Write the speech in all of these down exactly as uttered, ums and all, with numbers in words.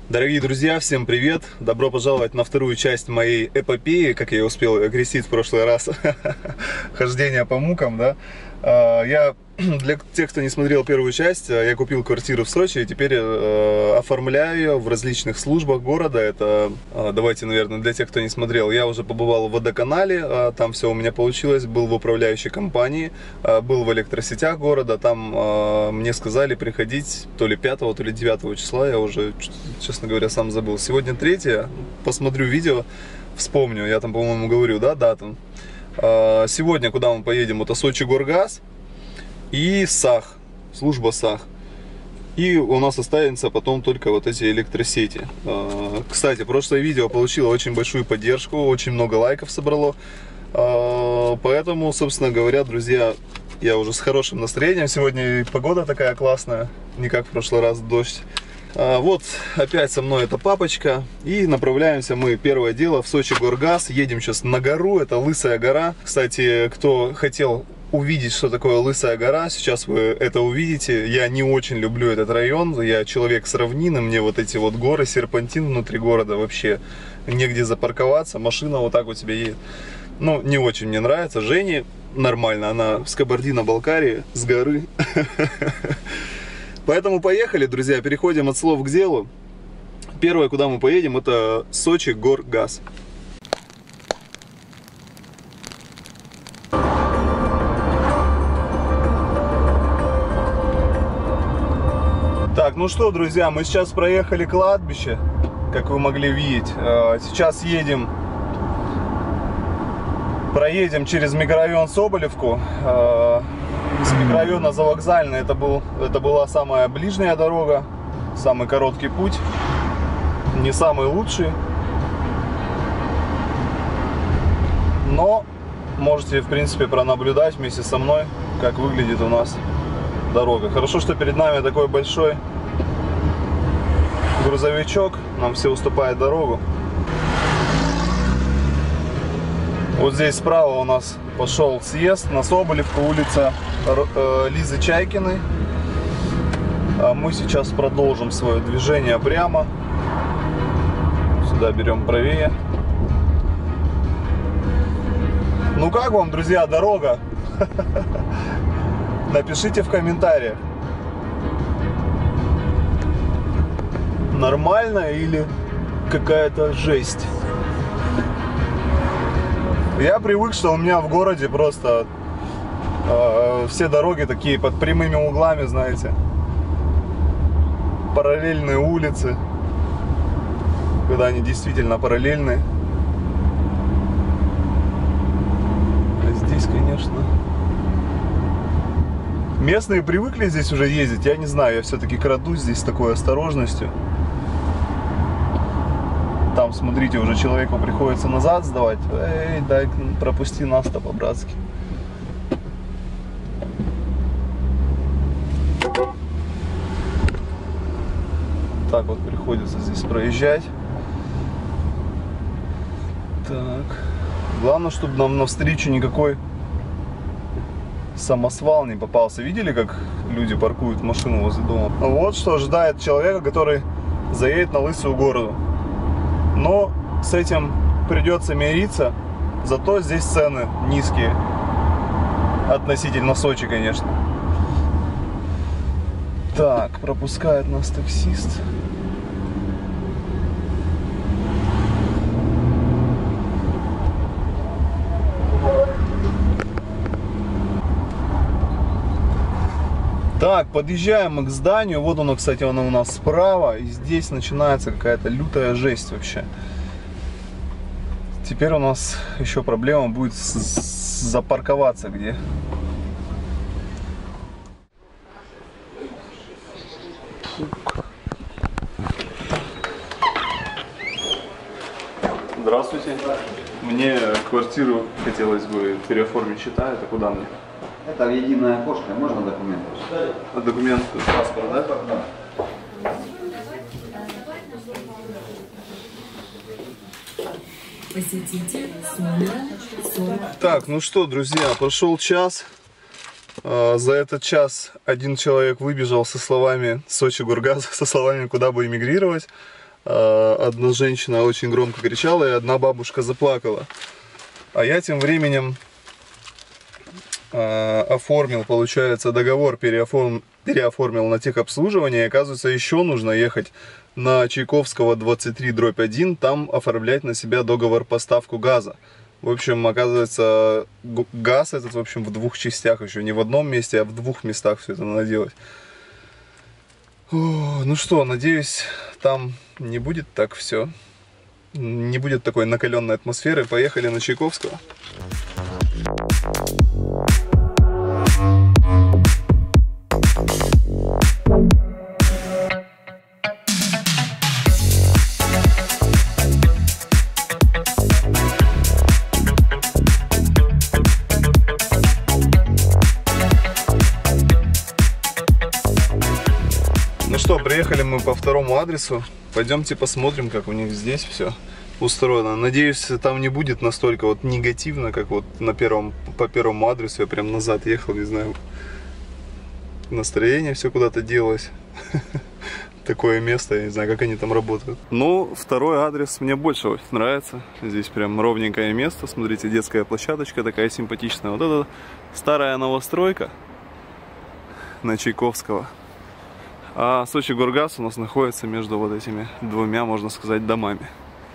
Дорогие друзья, всем привет! Добро пожаловать на вторую часть моей эпопеи, как я успел агрессить в прошлый раз, хождение по мукам, да. Я, для тех, кто не смотрел первую часть, я купил квартиру в Сочи и теперь э, оформляю ее в различных службах города. Это, э, давайте, наверное, для тех, кто не смотрел, я уже побывал в водоканале, э, там все у меня получилось, был в управляющей компании, э, был в электросетях города, там э, мне сказали приходить то ли пятого, то ли девятого числа, я уже, честно говоря, сам забыл. Сегодня третье, посмотрю видео, вспомню, я там, по-моему, говорю, да, дату. Сегодня, куда мы поедем, это Сочигоргаз и САХ, служба САХ. И у нас останется потом только вот эти электросети. Кстати, прошлое видео получило очень большую поддержку, очень много лайков собрало. Поэтому, собственно говоря, друзья, я уже с хорошим настроением. Сегодня и погода такая классная, не как в прошлый раз дождь. Вот опять со мной эта папочка, и направляемся мы, первое дело, в Сочигоргаз. Едем сейчас на гору, это Лысая гора. Кстати, кто хотел увидеть, что такое Лысая гора, сейчас вы это увидите. Я не очень люблю этот район, я человек с равнины, мне вот эти вот горы, серпантин внутри города, вообще негде запарковаться, машина вот так вот себе едет. Ну, не очень мне нравится. Жене нормально, она с Кабардино-Балкарии, с горы. Поэтому поехали, друзья, переходим от слов к делу. Первое, куда мы поедем, это Сочигоргаз. Так, ну что, друзья, мы сейчас проехали кладбище, как вы могли видеть. Сейчас едем, проедем через микрорайон Соболевку. С микрорайона Завокзальный это, был, это была самая ближняя дорога, самый короткий путь, не самый лучший. Но можете, в принципе, пронаблюдать вместе со мной, как выглядит у нас дорога. Хорошо, что перед нами такой большой грузовичок, нам все уступает дорогу. Вот здесь справа у нас пошел съезд на Соболевку, улица Лизы Чайкиной. А мы сейчас продолжим свое движение прямо. Сюда берем правее. Ну как вам, друзья, дорога? Напишите в комментариях. Нормально или какая-то жесть? Я привык, что у меня в городе просто э, все дороги такие под прямыми углами, знаете. Параллельные улицы, когда они действительно параллельные. А здесь, конечно, местные привыкли здесь уже ездить. Я не знаю, я все-таки крадусь здесь с такой осторожностью. Там, смотрите, уже человеку приходится назад сдавать. Эй, дай, пропусти нас-то по-братски. Так вот приходится здесь проезжать. Так. Главное, чтобы нам навстречу никакой самосвал не попался. Видели, как люди паркуют машину возле дома? Вот что ожидает человека, который заедет на Лысую гору. Но с этим придется мириться, зато здесь цены низкие, относительно Сочи, конечно. Так, пропускает нас таксист. Так, подъезжаем мы к зданию. Вот оно, кстати, оно у нас справа. И здесь начинается какая-то лютая жесть вообще. Теперь у нас еще проблема будет запарковаться где. Здравствуйте. Мне квартиру хотелось бы переоформить, счета. Это куда мне? Это единое окошко, можно документы? А документ, паспорт, да? Да. Посетите номер сорок. Так, ну что, друзья, прошел час. За этот час один человек выбежал со словами Сочигоргаз, со словами, куда бы эмигрировать. Одна женщина очень громко кричала, и одна бабушка заплакала. А я тем временем оформил, получается, договор, переоформил, переоформил на техобслуживание. И, оказывается, еще нужно ехать на Чайковского двадцать три дробь один, там оформлять на себя договор поставку газа. В общем, оказывается, газ этот, в общем, в двух частях еще, не в одном месте, а в двух местах все это надо делать. О, ну что, надеюсь, там не будет так все, не будет такой накаленной атмосферы. Поехали на Чайковского. Ну что, приехали мы по второму адресу. Пойдемте посмотрим, как у них здесь все устроено. Надеюсь, там не будет настолько вот негативно, как вот на первом, по первому адресу. Я прям назад ехал, не знаю, настроение все куда-то делось. Такое место, я не знаю, как они там работают. Ну, второй адрес мне больше нравится. Здесь прям ровненькое место. Смотрите, детская площадочка такая симпатичная. Вот это старая новостройка на Чайковского. А Сочи-Горгаз у нас находится между вот этими двумя, можно сказать, домами.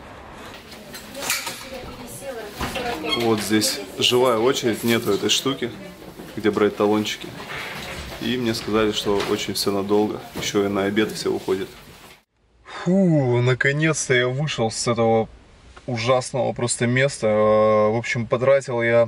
Вот здесь живая очередь, нету этой штуки, где брать талончики. И мне сказали, что очень все надолго, еще и на обед все уходит. Фу, наконец-то я вышел с этого ужасного просто места. В общем, потратил я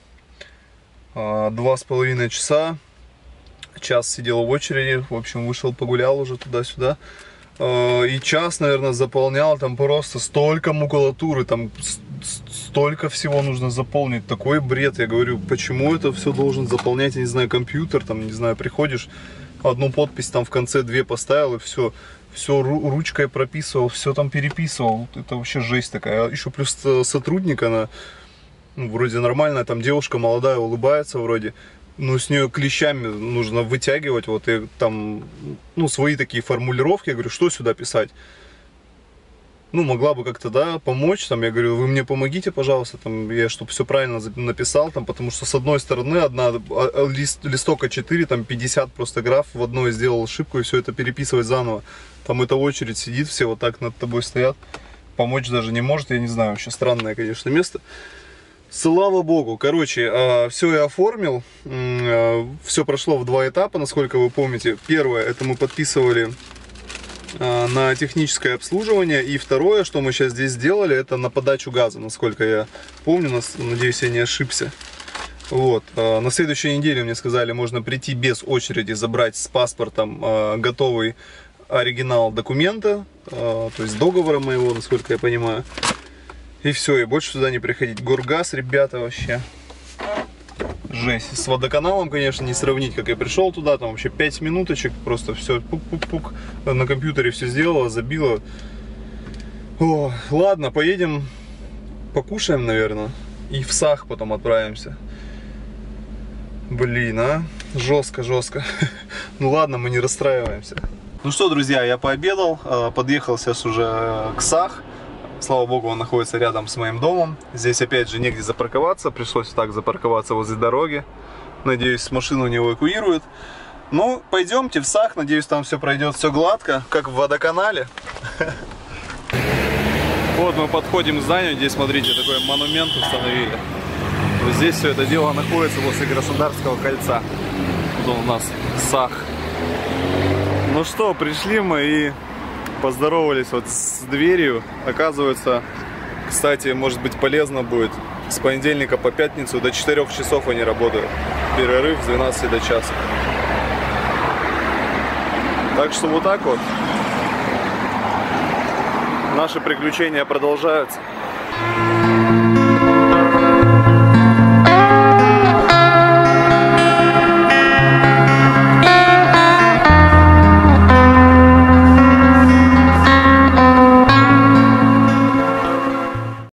два с половиной часа. Час сидел в очереди, в общем, вышел, погулял уже туда-сюда. И час, наверное, заполнял, там просто столько макулатуры, там столько всего нужно заполнить. Такой бред, я говорю, почему это все должен заполнять, я не знаю, компьютер, там, не знаю, приходишь, одну подпись там в конце, две поставил, и все, все ручкой прописывал, все там переписывал. Это вообще жесть такая. Еще плюс сотрудник, она, ну, вроде нормальная, там девушка молодая, улыбается вроде. Ну, с нее клещами нужно вытягивать, вот, и там, ну, свои такие формулировки. Я говорю, что сюда писать? Ну, могла бы как-то, да, помочь, там, я говорю, вы мне помогите, пожалуйста, там, я, чтобы все правильно написал, там, потому что, с одной стороны, одна, лист, листок а четыре, там, пятьдесят просто граф, в одной сделал ошибку, и все это переписывать заново. Там эта очередь сидит, все вот так над тобой стоят, помочь даже не может, я не знаю, вообще странное, конечно, место. Слава богу. Короче, все я оформил. Все прошло в два этапа, насколько вы помните. Первое, это мы подписывали на техническое обслуживание. И второе, что мы сейчас здесь сделали, это на подачу газа, насколько я помню. Надеюсь, я не ошибся. Вот. На следующей неделе мне сказали, можно прийти без очереди, забрать с паспортом готовый оригинал документа, то есть договора моего, насколько я понимаю. И все, и больше сюда не приходить. Горгаз, ребята, вообще жесть. С водоканалом, конечно, не сравнить, как я пришел туда, там вообще пять минуточек, просто все пук-пук-пук, на компьютере все сделала, забила. О, ладно, поедем, покушаем, наверное, и в Сах потом отправимся. Блин, а, жестко-жестко. Ну ладно, мы не расстраиваемся. Ну что, друзья, я пообедал, подъехал сейчас уже к Сах. Слава богу, он находится рядом с моим домом. Здесь опять же негде запарковаться. Пришлось так запарковаться возле дороги. Надеюсь, машину не эвакуируют. Ну, пойдемте в Сах. Надеюсь, там все пройдет все гладко, как в водоканале. Вот мы подходим к зданию. Здесь, смотрите, такой монумент установили. Вот здесь все это дело находится возле Краснодарского кольца. Вот он у нас Сах. Ну что, пришли мы и поздоровались вот с дверью. Оказывается, кстати, может быть полезно будет, с понедельника по пятницу до четырёх часов они работают. Перерыв с двенадцати до часа. Так что вот так вот. Наши приключения продолжаются.